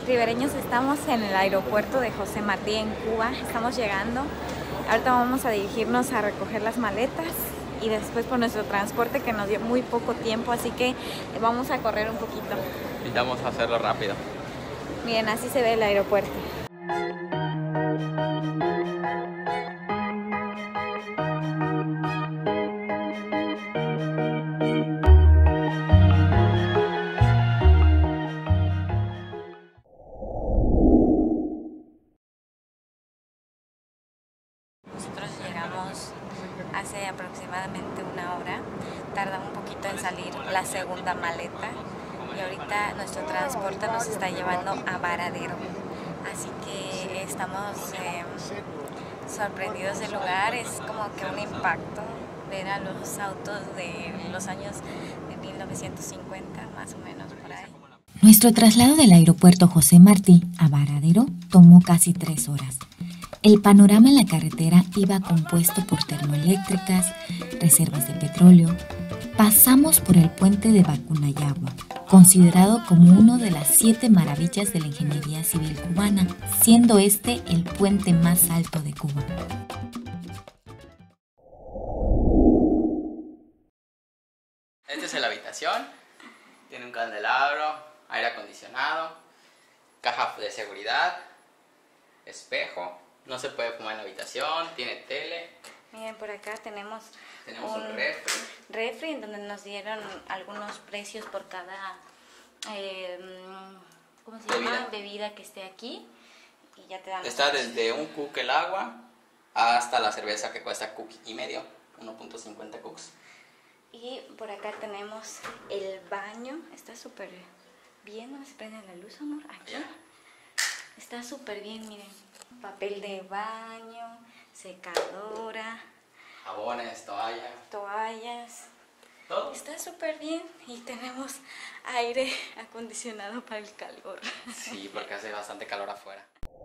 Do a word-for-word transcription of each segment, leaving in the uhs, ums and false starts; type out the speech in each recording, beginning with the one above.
Ribereños, estamos en el aeropuerto de José Martí en Cuba, estamos llegando. Ahorita vamos a dirigirnos a recoger las maletas y después por nuestro transporte, que nos dio muy poco tiempo, así que vamos a correr un poquito. Intentamos hacerlo rápido. Miren, así se ve el aeropuerto. Nosotros llegamos hace aproximadamente una hora, tarda un poquito en salir la segunda maleta y ahorita nuestro transporte nos está llevando a Varadero, así que estamos eh, sorprendidos del lugar. Es como que un impacto ver a los autos de los años de mil novecientos cincuenta, más o menos por ahí. Nuestro traslado del aeropuerto José Martí a Varadero tomó casi tres horas. El panorama en la carretera iba compuesto por termoeléctricas, reservas de petróleo. Pasamos por el puente de Bacunayagua, considerado como una de las siete maravillas de la ingeniería civil cubana, siendo este el puente más alto de Cuba. Esta es la habitación, tiene un candelabro, aire acondicionado, caja de seguridad, espejo. No se puede fumar en la habitación, tiene tele. Miren, por acá tenemos, tenemos un, un refri. refri en donde nos dieron algunos precios por cada eh, ¿cómo se bebida. llama? bebida que esté aquí. Y ya te dan. Está desde un cook el agua hasta la cerveza, que cuesta cook y medio, uno punto cincuenta cooks. Y por acá tenemos el baño, está súper bien. ¿No se prende la luz, amor? Aquí. Ya. Está súper bien, miren. Papel de baño, secadora, jabones, toallas. Toallas. ¿Todo? Está súper bien y tenemos aire acondicionado para el calor. Sí, porque hace bastante calor afuera.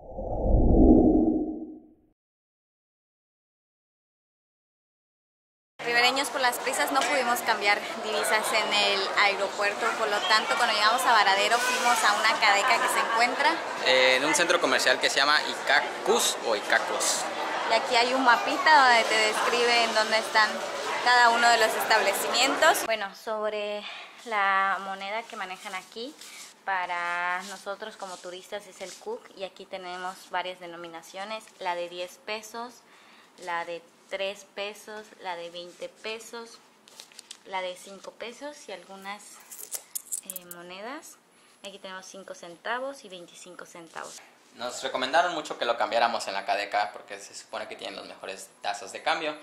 Ribereños, por las prisas no pudimos cambiar divisas en el aeropuerto, por lo tanto cuando llegamos a Varadero fuimos a una cadeca que se encuentra Eh, en un centro comercial que se llama Icacus o Icacos. Y aquí hay un mapita donde te describe en dónde están cada uno de los establecimientos. Bueno, sobre la moneda que manejan aquí, para nosotros como turistas es el cook, y aquí tenemos varias denominaciones, la de diez pesos, la de tres pesos, la de veinte pesos, la de cinco pesos y algunas eh, monedas. Aquí tenemos cinco centavos y veinticinco centavos. Nos recomendaron mucho que lo cambiáramos en la cadeca porque se supone que tienen las mejores tasas de cambio.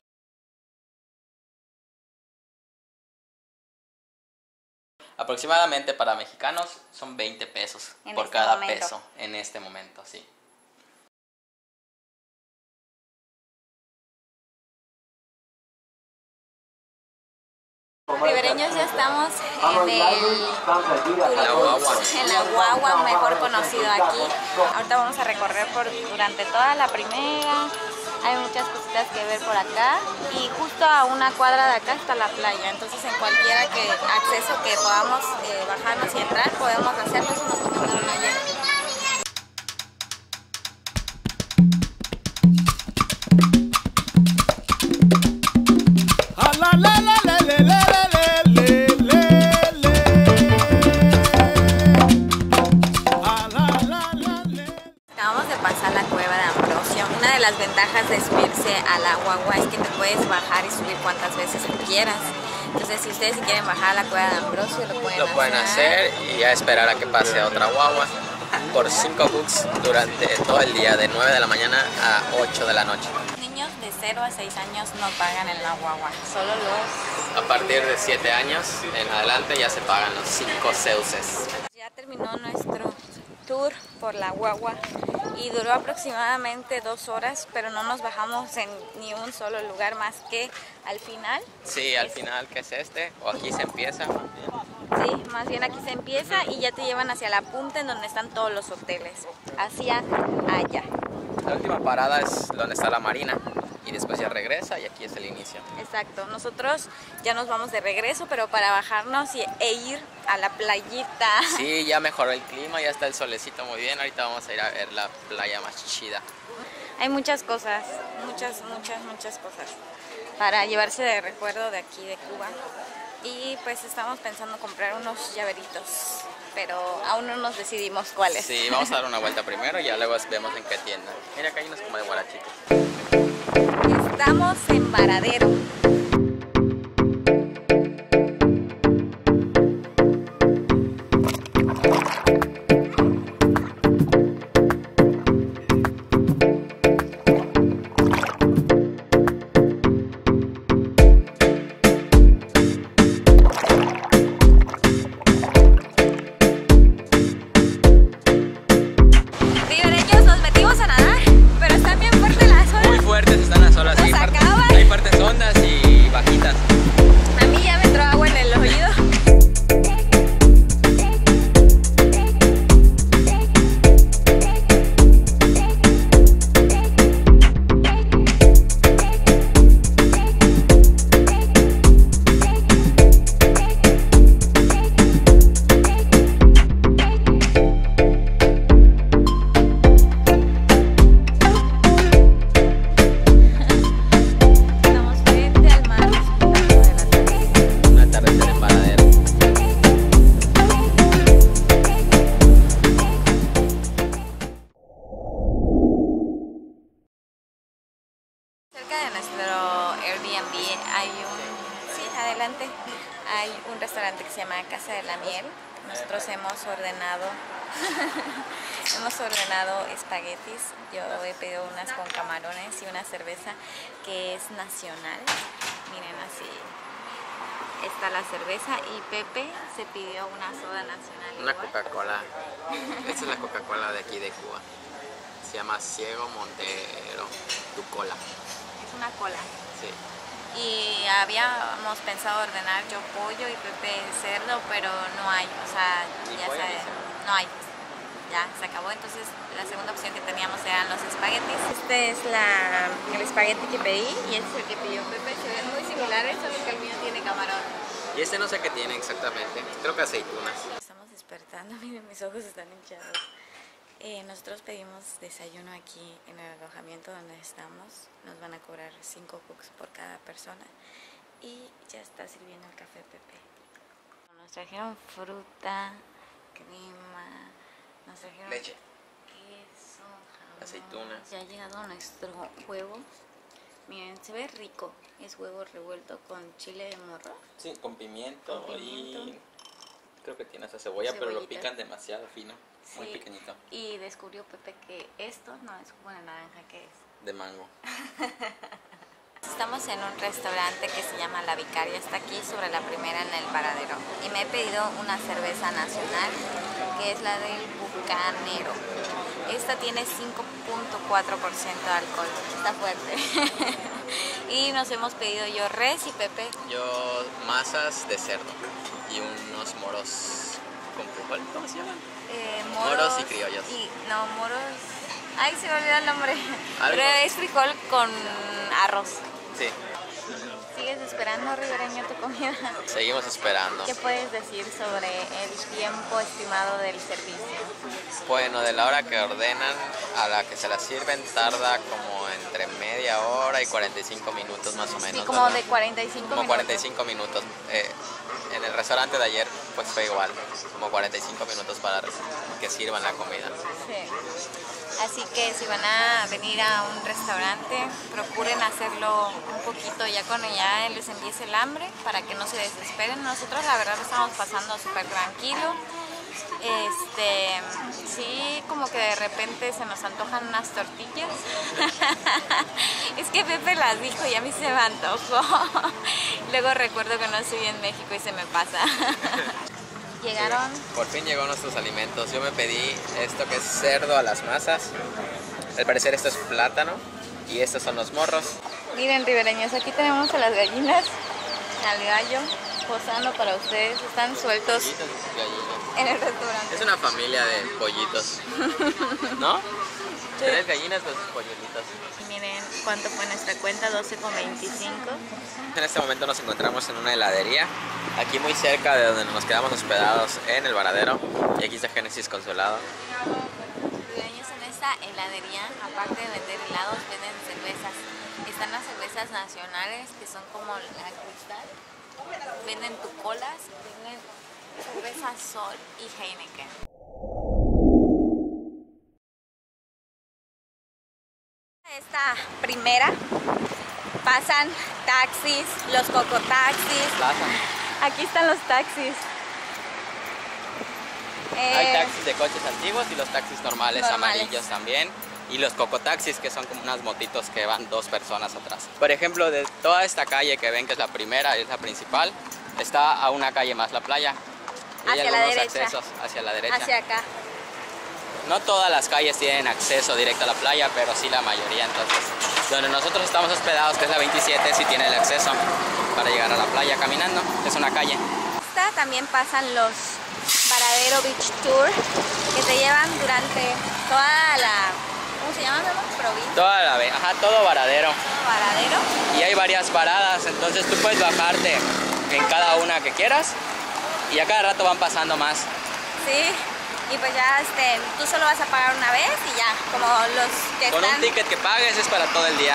Aproximadamente para mexicanos son veinte pesos en por este cada momento. peso en este momento, sí. Ribereños, ya estamos en el Turibus, en la guagua, mejor conocido aquí. Ahorita vamos a recorrer por durante toda la primera. Hay muchas cositas que ver por acá y justo a una cuadra de acá está la playa. Entonces en cualquiera que acceso que podamos eh, bajarnos y entrar, podemos hacerlo si nos tomamos una llena. Acabamos de pasar la cueva de Ambrosio. Una de las ventajas de subirse a la guagua es que te puedes bajar y subir cuantas veces tú quieras. Entonces, si ustedes quieren bajar a la cueva de Ambrosio, lo pueden, lo pueden hacer. hacer y ya esperar a que pase otra guagua por cinco bucks durante todo el día, de nueve de la mañana a ocho de la noche. Niños de cero a seis años no pagan en la guagua, solo los... A partir de siete años en adelante ya se pagan los cinco ceuses. Ya terminó nuestro tour por la guagua y duró aproximadamente dos horas, pero no nos bajamos en ni un solo lugar más que al final. Sí, al final, que es este, o aquí se empieza. Sí, más bien aquí se empieza y ya te llevan hacia la punta en donde están todos los hoteles, hacia allá. La última parada es donde está la marina y después ya regresa y aquí es el inicio. Exacto, nosotros ya nos vamos de regreso, pero para bajarnos y, e ir a la playita. Sí, ya mejoró el clima, ya está el solecito muy bien, ahorita vamos a ir a ver la playa más chida. Hay muchas cosas, muchas, muchas, muchas cosas para llevarse de recuerdo de aquí de Cuba. Y pues estamos pensando comprar unos llaveritos, pero aún no nos decidimos cuáles. Sí, vamos a dar una vuelta primero y ya luego vemos en qué tienda. Mira, acá hay unos como de guarachitos. Estamos en Varadero. Hay un restaurante que se llama Casa de la Miel. Nosotros hemos ordenado hemos ordenado espaguetis. Yo he pedido unas con camarones y una cerveza que es nacional. Miren, así está la cerveza y Pepe se pidió una soda nacional. Una Coca-Cola. Esta es la Coca-Cola de aquí de Cuba. Se llama Ciego Montero. Tu cola. Es una cola. Sí. Y habíamos pensado ordenar yo pollo y Pepe cerdo, pero no hay, o sea, ya sabes, no hay, ya se acabó. Entonces la segunda opción que teníamos eran los espaguetis. Este es la, el espagueti que pedí y este es el que pidió Pepe. Se ven muy similares, solo que el mío tiene camarón. Y este no sé qué tiene exactamente, creo que aceitunas. Estamos despertando, miren, mis ojos están hinchados. Eh, nosotros pedimos desayuno aquí en el alojamiento donde estamos. Nos van a cobrar cinco bucks por cada persona. Y ya está sirviendo el café Pepe. Nos trajeron fruta, crema, nos trajeron leche, queso, jamón, aceitunas. Ya ha llegado nuestro huevo. Miren, se ve rico. Es huevo revuelto con chile de morro. Sí, con pimiento, con pimiento. y creo que tiene esa cebolla, Cebollita. pero lo pican demasiado fino, muy Sí. pequeñito. Y descubrió Pepe que esto no es jugo de naranja, ¿qué es? De mango. Estamos en un restaurante que se llama La Vicaria, está aquí sobre la primera en el Varadero. Y me he pedido una cerveza nacional, que es la del Bucanero. Esta tiene cinco punto cuatro por ciento de alcohol, está fuerte. Y nos hemos pedido yo res y Pepe. Yo masas de cerdo y unos moros con frijol, ¿cómo se llaman? Eh, Moros moros y criollos. Y, no, moros... Ay, se me olvidó el nombre. ¿Algo? Pero es frijol con arroz. Sí. ¿Sigues esperando, ribereño, tu comida? Seguimos esperando. ¿Qué puedes decir sobre el tiempo estimado del servicio? Bueno, de la hora que ordenan a la que se la sirven tarda como entre media hora y cuarenta y cinco minutos más o menos. Sí, como ¿verdad? de cuarenta y cinco Como minutos. cuarenta y cinco minutos. Eh, en el restaurante de ayer pues fue igual, como cuarenta y cinco minutos para que sirvan la comida. Sí. Así que si van a venir a un restaurante, procuren hacerlo un poquito ya cuando ya les empiece el hambre, para que no se desesperen. Nosotros la verdad lo estamos pasando súper tranquilo. Este, sí, como que de repente se nos antojan unas tortillas. Es que Pepe las dijo y a mí se me antojó. Luego recuerdo que no estoy en México y se me pasa. Llegaron. Sí, por fin llegó nuestros alimentos. Yo me pedí esto que es cerdo a las masas. Al parecer esto es plátano y estos son los morros. Miren, ribereños, aquí tenemos a las gallinas, al gallo, posando para ustedes. Están sueltos Pollitos y gallinas. en el restaurante. Es una familia de pollitos, ¿no? Tres gallinas con sus polluelitos. Miren cuánto fue nuestra cuenta, doce con veinticinco. En este momento nos encontramos en una heladería, aquí muy cerca de donde nos quedamos hospedados en el Varadero. Y aquí está Génesis con su helado. Dueños en esta heladería, aparte de vender helados, venden cervezas. Están las cervezas nacionales, que son como la Cristal. Venden Tucolas, venden cerveza Sol y Heineken. Esta primera pasan taxis, los cocotaxis. Pasan. Aquí están los taxis. Eh, Hay taxis de coches antiguos y los taxis normales, Normales. amarillos también. Y los cocotaxis, que son como unas motitos que van dos personas atrás. Por ejemplo, de toda esta calle que ven que es la primera, es la principal, está a una calle más la playa. Y Hacia hay la algunos derecha. accesos hacia la derecha. hacia acá. No todas las calles tienen acceso directo a la playa, pero sí la mayoría. Entonces, donde nosotros estamos hospedados, que es la veintisiete, sí tiene el acceso para llegar a la playa caminando. Es una calle. Esta también pasan los Varadero Beach Tour, que te llevan durante toda la... ¿Cómo se llama, Memo? Provincia. Toda la ve- ajá, todo Varadero. Todo Varadero. Y hay varias paradas, entonces tú puedes bajarte en cada una que quieras y a cada rato van pasando más. Sí. Y pues ya este, tú solo vas a pagar una vez y ya, como los que Con están... un ticket que pagues es para todo el día.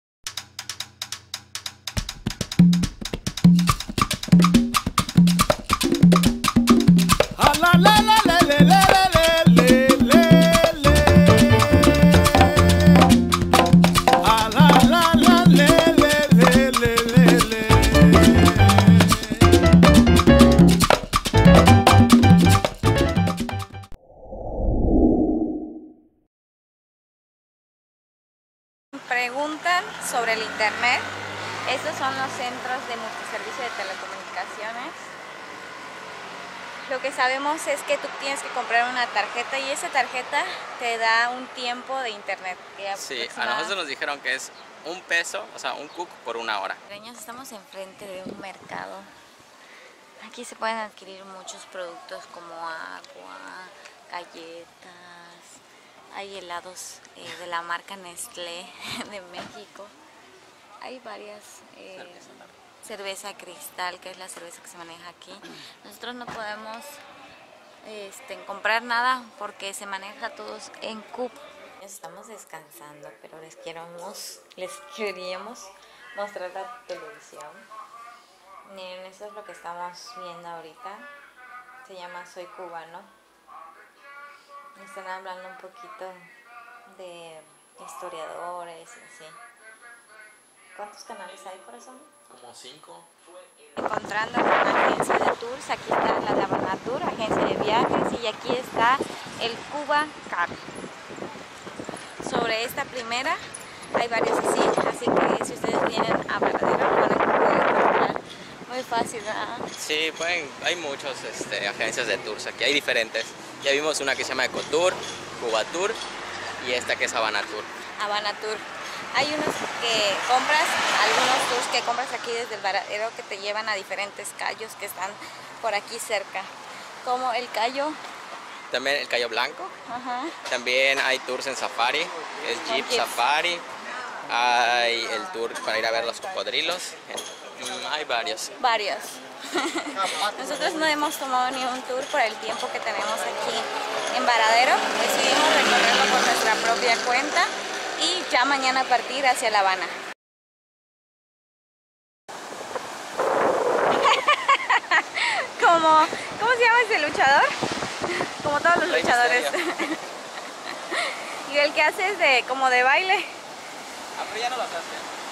Preguntan sobre el internet. Estos son los centros de multiservicio de telecomunicaciones. Lo que sabemos es que tú tienes que comprar una tarjeta y esa tarjeta te da un tiempo de internet. que Sí, a aproxima- nosotros nos dijeron que es un peso, o sea, un cuc por una hora. Dueños, estamos enfrente de un mercado. Aquí se pueden adquirir muchos productos como agua, galletas. Hay helados eh, de la marca Nestlé de México. Hay varias. Eh, cerveza Cristal, que es la cerveza que se maneja aquí. Nosotros no podemos este, comprar nada porque se maneja todos en cup. Estamos descansando, pero les queremos, les queríamos mostrar la televisión. Miren, esto es lo que estamos viendo ahorita. Se llama Soy Cubano. Me están hablando un poquito de historiadores y así. ¿Cuántos canales hay, corazón? Como cinco. Encontrando con una agencia de tours. Aquí está la de Habana Tour, agencia de viajes, y aquí está el Cuba Car. Sobre esta primera hay varios así, así que si ustedes vienen a Varadero van a poder encontrar muy fácil, ¿verdad? Sí, pueden, hay muchas este, agencias de tours aquí, hay diferentes. Ya vimos una que se llama Ecotour, Cuba Tour y esta que es Habana Tour. Habana Tour. Hay unos que compras, algunos tours que compras aquí desde el Varadero que te llevan a diferentes cayos que están por aquí cerca, como el Cayo. También el Cayo Blanco. Ajá. También hay tours en safari, que es Jeep Jeep. Safari. Hay el tour para ir a ver los cocodrilos. Mm, hay varios. Varios. Nosotros no hemos tomado ni un tour por el tiempo que tenemos aquí en Varadero. Decidimos recorrerlo por nuestra propia cuenta y ya mañana partir hacia La Habana. Como, ¿cómo se llama ese luchador? Como todos los Rey luchadores. Y el que hace es de como de baile. Ah, pero ya no las hace.